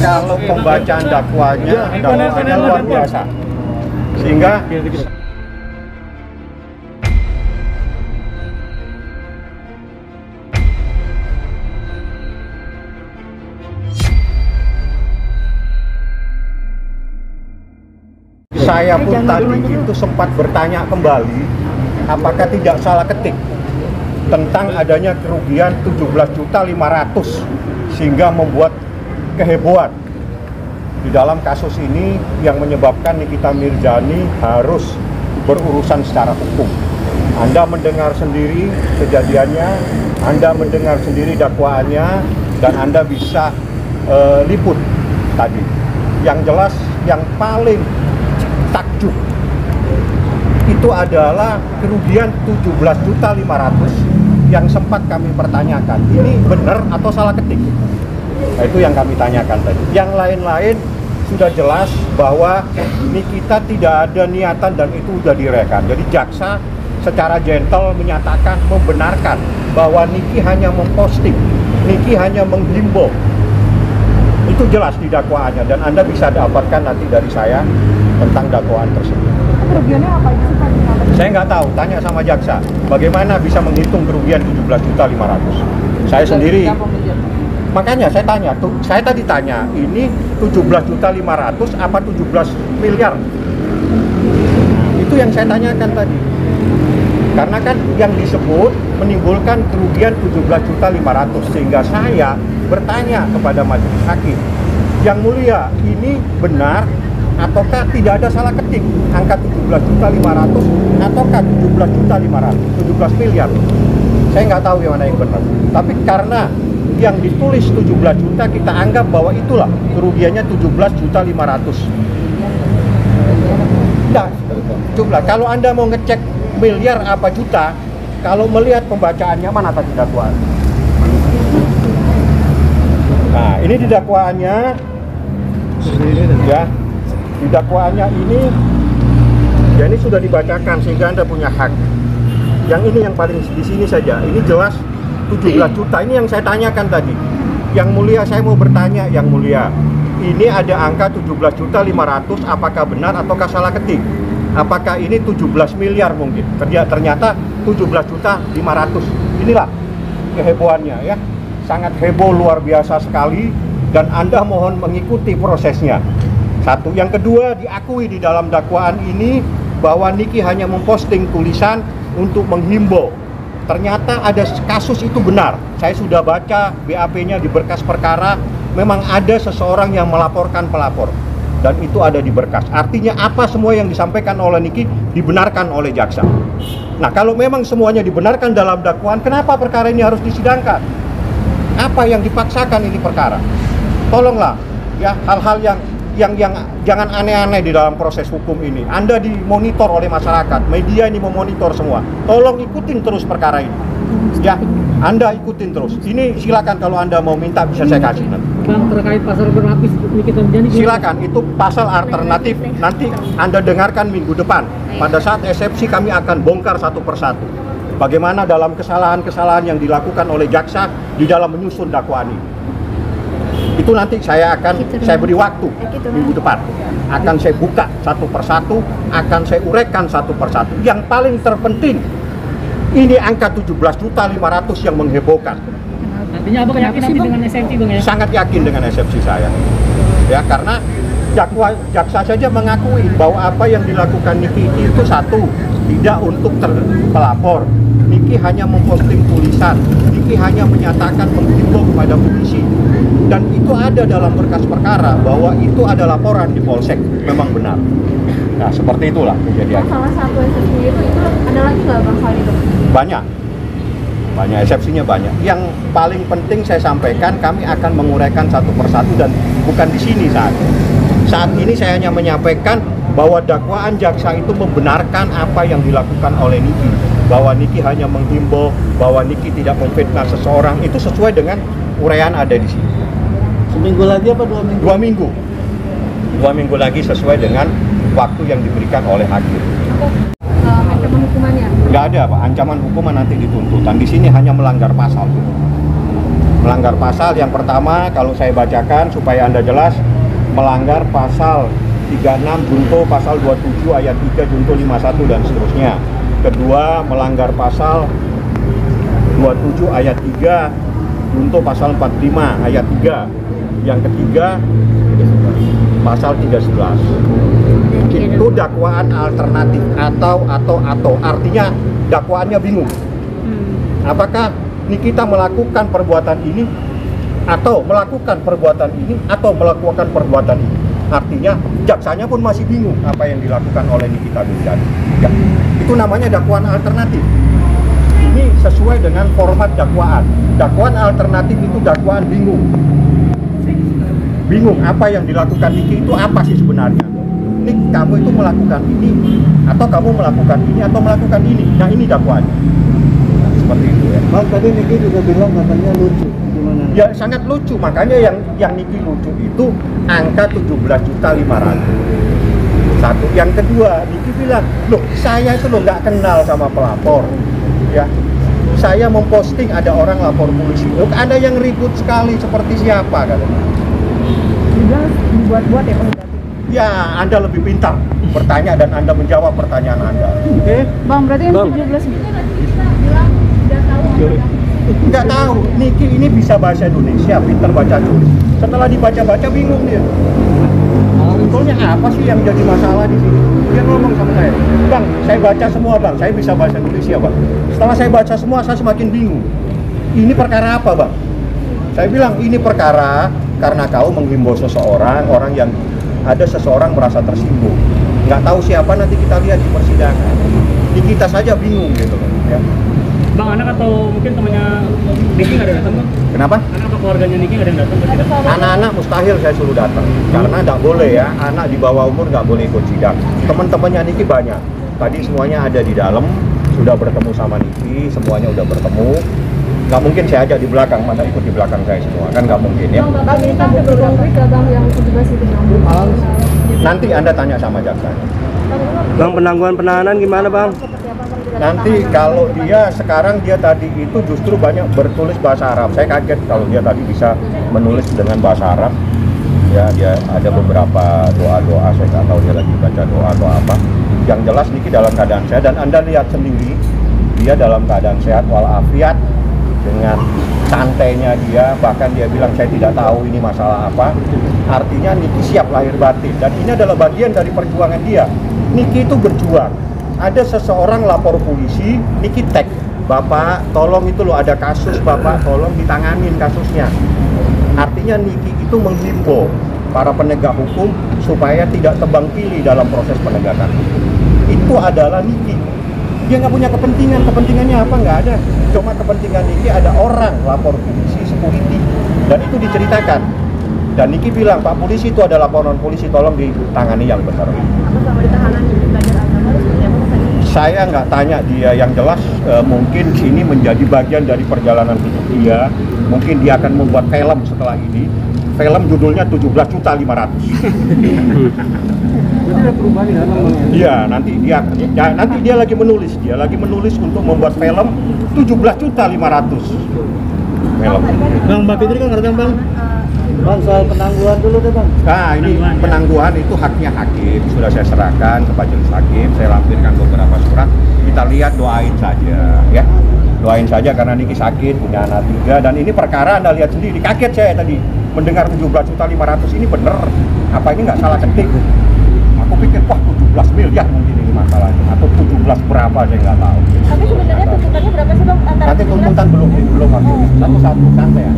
kalau pembacaan dakwaannya luar biasa, sehingga saya pun tadi itu sempat bertanya kembali apakah tidak salah ketik tentang adanya kerugian 17.500.000 sehingga membuat kehebohan di dalam kasus ini yang menyebabkan Nikita Mirzani harus berurusan secara hukum. Anda mendengar sendiri kejadiannya, Anda mendengar sendiri dakwaannya, dan Anda bisa liput tadi. Yang jelas yang paling takjub itu adalah kerugian 17.500.000 yang sempat kami pertanyakan, ini benar atau salah ketik? Nah, itu yang kami tanyakan tadi. Yang lain-lain sudah jelas bahwa Nikita tidak ada niatan dan itu sudah direkam. Jadi jaksa secara gentle menyatakan, membenarkan bahwa Niki hanya memposting, Niki hanya menghimbau. Itu jelas di dakwaannya dan Anda bisa dapatkan nanti dari saya tentang dakwaan tersebut. Kerugiannya apa itu Pak? Saya nggak tahu, tanya sama jaksa. Bagaimana bisa menghitung kerugian 17.500.000? Saya sendiri. Makanya saya tanya, saya tadi tanya, ini 17.500.000 apa 17 miliar? Itu yang saya tanyakan tadi. Karena kan yang disebut menimbulkan kerugian 17.500.000, sehingga saya bertanya kepada majelis hakim, yang mulia, ini benar ataukah tidak ada salah ketik angka 17.500.000 ataukah 17 miliar? Saya nggak tahu yang mana yang benar. Tapi karena yang ditulis 17 juta, kita anggap bahwa itulah kerugiannya 17.500.000. Nah, jumlah. Kalau Anda mau ngecek miliar apa juta, kalau melihat pembacaannya mana tadi dakwaan? Nah, ini di dakwaannya, ya, di dakwaannya ini, ya ini sudah dibacakan sehingga Anda punya hak. Yang ini yang paling di sini saja, ini jelas 17 juta. Ini yang saya tanyakan tadi. Yang mulia, saya mau bertanya, yang mulia, ini ada angka 17.500.000, apakah benar ataukah salah ketik? Apakah ini 17 miliar mungkin? Ternyata 17.500.000. Inilah kehebohannya, ya. Sangat heboh, luar biasa sekali, dan Anda mohon mengikuti prosesnya. Satu. Yang kedua, diakui di dalam dakwaan ini bahwa Niki hanya memposting tulisan untuk menghimbau. Ternyata ada kasus itu benar. Saya sudah baca BAP-nya di berkas perkara, memang ada seseorang yang melaporkan pelapor. Dan itu ada di berkas. Artinya apa semua yang disampaikan oleh Niki dibenarkan oleh jaksa. Nah, kalau memang semuanya dibenarkan dalam dakwaan, kenapa perkara ini harus disidangkan? Apa yang dipaksakan ini perkara? Tolonglah, ya, hal-hal yang jangan aneh-aneh di dalam proses hukum ini. Anda dimonitor oleh masyarakat, media ini memonitor semua. Tolong ikutin terus perkara ini. Ya, Anda ikutin terus. Ini silakan kalau Anda mau minta bisa saya kasih nanti. Bang, terkait pasal berlapis Nikita Mirzani, silakan, itu pasal alternatif nanti Anda dengarkan minggu depan. Pada saat eksepsi kami akan bongkar satu persatu. Bagaimana dalam kesalahan-kesalahan yang dilakukan oleh jaksa di dalam menyusun dakwaan ini. Itu nanti saya beri waktu minggu depan. Akan saya buka satu persatu, akan saya uraikan satu persatu. Yang paling terpenting, ini angka 17.500.000 yang menghebohkan. Artinya Abang yakin nanti dengan eksepsi, Bang, ya? Sangat yakin dengan eksepsi saya. Ya, karena jaksa saja mengakui bahwa apa yang dilakukan Niki itu satu, tidak untuk pelapor. Niki hanya memposting tulisan, Niki hanya menyatakan menghimbau kepada polisi, dan itu ada dalam berkas perkara bahwa itu ada laporan di Polsek, memang benar. Nah, seperti itulah kejadian. Salah satu eksepsinya itu ada lagi nggak Bang soal itu? Banyak eksepsinya banyak. Yang paling penting saya sampaikan, kami akan menguraikan satu persatu dan bukan di sini saat ini saya hanya menyampaikan bahwa dakwaan jaksa itu membenarkan apa yang dilakukan oleh Niki, bahwa Niki hanya menghimbau, bahwa Niki tidak memfitnah seseorang. Itu sesuai dengan uraian ada di sini. Seminggu lagi apa 2 minggu? 2 minggu. 2 minggu lagi sesuai dengan waktu yang diberikan oleh hakim. Ancaman hukumannya? Nggak ada, Pak. Ancaman hukuman nanti di tuntutan. Di sini hanya melanggar pasal. Melanggar pasal yang pertama, kalau saya bacakan supaya Anda jelas, melanggar pasal 36 junto, pasal 27 ayat 3 junto 51 dan seterusnya. Kedua, melanggar pasal 27 ayat 3 junto pasal 45 ayat 3. Yang ketiga, pasal 311. Itu dakwaan alternatif atau artinya dakwaannya bingung. Apakah Nikita melakukan perbuatan ini atau melakukan perbuatan ini atau melakukan perbuatan ini? Artinya jaksanya pun masih bingung apa yang dilakukan oleh Nikita Mirzani. Ya, itu namanya dakwaan alternatif. Ini sesuai dengan format dakwaan. Dakwaan alternatif itu dakwaan bingung. Bingung apa yang dilakukan Niki itu apa sih sebenarnya? Nik, kamu itu melakukan ini atau kamu melakukan ini atau melakukan ini? Nah, ini dakwaannya. Seperti itu ya. Bang, tadi Niki juga bilang katanya lucu. Gimana? Ya sangat lucu, makanya yang Niki lucu itu angka 17.500.000. Satu. Yang kedua, Niki bilang, loh saya itu loh nggak kenal sama pelapor. Ya, saya memposting ada orang lapor polisi. Loh, ada yang ribut sekali seperti siapa katanya. Juga dibuat-buat ya Bang berarti. Ya, Anda lebih pintar bertanya dan Anda menjawab pertanyaan Anda. Oke? Bang, berarti yang 17 bilang udah tahu Nggak tahu, Niki ini bisa bahasa Indonesia, pintar baca tulis. Setelah dibaca-baca bingung dia. Sebetulnya apa sih yang jadi masalah di sini? Dia ngomong sama saya, Bang, saya baca semua Bang, saya bisa bahasa Indonesia Bang. Setelah saya baca semua, saya semakin bingung. Ini perkara apa Bang? Saya bilang, ini perkara karena kau menghimbau seseorang, orang yang ada seseorang merasa tersinggung. Nggak tahu siapa, nanti kita lihat di persidangan. Di kita saja bingung gitu loh. Ya. Bang, anak atau mungkin temannya Niki nggak ada datang Bang? Kenapa? Anak atau keluarganya Niki nggak ada yang datang ke sidang? Anak-anak mustahil saya suruh datang. Karena nggak boleh ya, anak di bawah umur nggak boleh ikut sidang. Teman-temannya Niki banyak. Tadi semuanya ada di dalam, sudah bertemu sama Niki, semuanya udah bertemu. Nggak mungkin saya ajak di belakang, masa ikut di belakang saya semua, kan nggak mungkin ya. Bang, ini kan ada berkonflik ke Bang yang 17 itu Bang. Nanti Anda tanya sama jaksa. Bang, penangguhan penahanan gimana Bang? Nanti kalau dia sekarang dia tadi itu justru banyak bertulis bahasa Arab. Saya kaget kalau dia tadi bisa menulis dengan bahasa Arab. Ya, dia ada beberapa doa-doa, saya nggak tahu dia lagi baca doa atau apa. Yang jelas Niki dalam keadaan sehat dan Anda lihat sendiri dia dalam keadaan sehat walafiat dengan santainya dia, bahkan dia bilang saya tidak tahu ini masalah apa. Artinya Niki siap lahir batin dan ini adalah bagian dari perjuangan dia. Niki itu berjuang. Ada seseorang lapor polisi, Niki tag, Bapak tolong itu loh ada kasus, Bapak tolong ditanganin kasusnya. Artinya Niki itu menghimbau para penegak hukum supaya tidak tebang pilih dalam proses penegakan hukum. Itu adalah Niki. Dia nggak punya kepentingan, kepentingannya apa nggak ada. Cuma kepentingan Niki ada orang lapor polisi, security, dan itu diceritakan. Dan Niki bilang, Pak polisi itu ada laporan polisi, tolong ditangani yang benar. Apa sama ditahanan belajar agama harus seperti apa tadi? Saya nggak tanya dia, yang jelas mungkin ini menjadi bagian dari perjalanan hidup dia. Mungkin dia akan membuat film setelah ini. Film judulnya 17.500.000. Jadi ada perubahan ya Bang? Iya, nanti dia lagi menulis untuk membuat film 17.500.000. Film. Bang, Mbak Fitri kan ngerti Bang? Bang, soal penangguhan dulu deh Bang. Nah, ini penangguhan itu haknya hakim. Sudah saya serahkan ke majelis hakim. Saya lampirkan beberapa surat. Kita lihat, doain saja, ya. Doain saja karena Niki sakit, punya anak 3. Dan ini perkara Anda lihat sendiri. Kaget saya tadi mendengar 17.500.000 ini bener. Apa ini nggak salah ketik? Aku pikir, wah 17 miliar mungkin ini masalahnya. Atau 17 berapa, saya nggak tahu. Tapi sebenarnya tuntutannya berapa sih Bang? Antara Nanti tuntutan belum waktu satu-satu santai ya.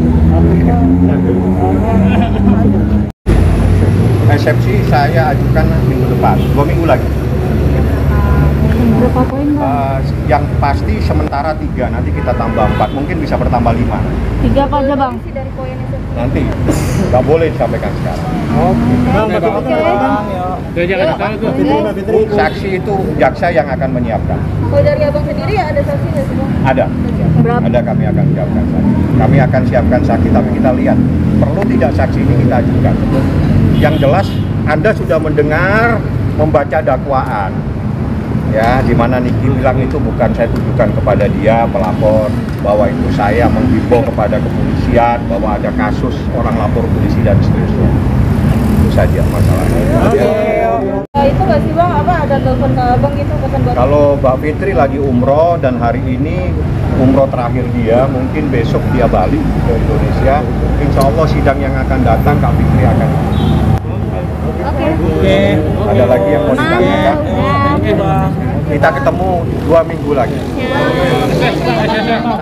Eksepsi saya ajukan minggu depan, 2 minggu lagi. berapa poin Bang? Yang pasti sementara 3, nanti kita tambah 4, mungkin bisa bertambah 5. 3 apa aja Bang? Dari poin itu. Nanti nggak boleh disampaikan sekarang. Bang, Mbak Fitri ngerti Bang? Udah jangan tahu tuh. Mbak Fitri. Saksi itu jaksa yang akan menyiapkan. Kalau dari abang sendiri ya ada saksi nggak sih Bang? Ada. Berapa? Ada, kami akan siapkan saksi. Kami akan siapkan saksi, tapi kita lihat perlu tidak saksi ini kita ajukan. Yang jelas Anda sudah mendengar, membaca dakwaan. Ya, di mana Niki bilang itu bukan saya tujukan kepada dia pelapor, bahwa itu saya menghimbau kepada kepolisian bahwa ada kasus orang lapor polisi dan seterusnya. Itu saja masalahnya. Itu nggak sih bang, apa ada telepon ke abang gitu pesan buat Kalau Mbak Fitri lagi umroh dan hari ini umroh terakhir dia, mungkin besok dia balik ke Indonesia. Insya Allah sidang yang akan datang Kak Fitri akan. Oke. Ada lagi yang mau ditanyakan? Kita ketemu 2 minggu lagi.